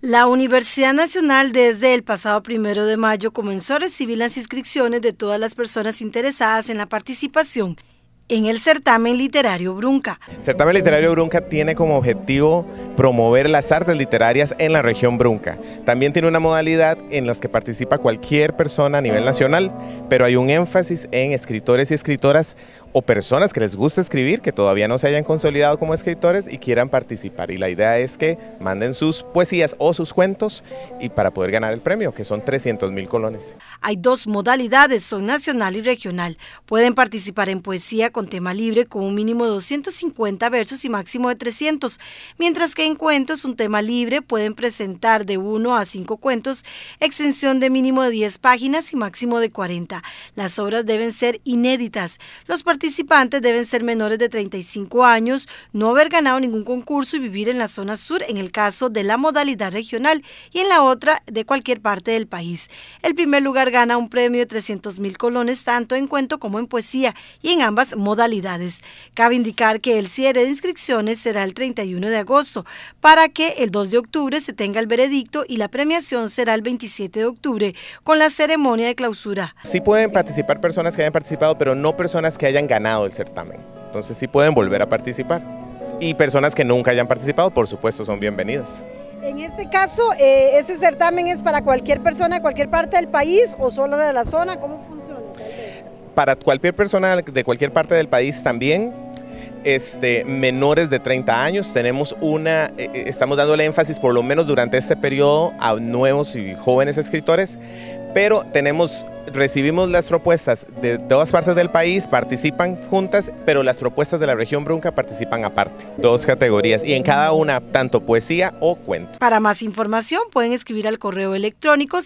La Universidad Nacional desde el pasado 1 de mayo comenzó a recibir las inscripciones de todas las personas interesadas en la participación en el certamen literario Brunca. El certamen literario Brunca tiene como objetivo promover las artes literarias en la región Brunca. También tiene una modalidad en la que participa cualquier persona a nivel nacional, pero hay un énfasis en escritores y escritoras o personas que les gusta escribir, que todavía no se hayan consolidado como escritores y quieran participar. Y la idea es que manden sus poesías o sus cuentos y para poder ganar el premio, que son 300.000 colones. Hay dos modalidades, son nacional y regional. Pueden participar en poesía con tema libre con un mínimo de 250 versos y máximo de 300, mientras que en cuentos, un tema libre, pueden presentar de 1 a 5 cuentos, extensión de mínimo de 10 páginas y máximo de 40. Las obras deben ser inéditas. Los participantes deben ser menores de 35 años, no haber ganado ningún concurso y vivir en la zona sur en el caso de la modalidad regional y en la otra de cualquier parte del país. El primer lugar gana un premio de 300.000 colones tanto en cuento como en poesía y en ambas modalidades. Cabe indicar que el cierre de inscripciones será el 31 de agosto para que el 2 de octubre se tenga el veredicto y la premiación será el 27 de octubre con la ceremonia de clausura. Sí pueden participar personas que hayan participado, pero no personas que hayan ganado el certamen. Entonces sí pueden volver a participar. Y personas que nunca hayan participado, por supuesto, son bienvenidas. En este caso, ¿ese certamen es para cualquier persona de cualquier parte del país o solo de la zona? ¿Cómo funciona? Para cualquier persona de cualquier parte del país también. Menores de 30 años, estamos dándole énfasis por lo menos durante este periodo a nuevos y jóvenes escritores, pero recibimos las propuestas de todas partes del país, participan juntas, pero las propuestas de la región Brunca participan aparte. 2 categorías y en cada una tanto poesía o cuento. Para más información pueden escribir al correo electrónico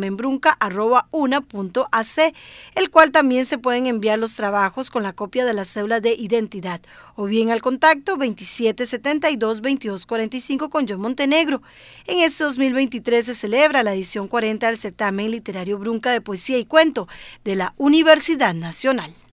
certamenbrunca@una.ac, el cual también se pueden enviar los trabajos con la copia de la cédula de identidad, o bien al contacto 2772-2245 con John Montenegro. En este 2023 se celebra la edición 40 del certamen literario Brunca de poesía y cuento de la Universidad Nacional.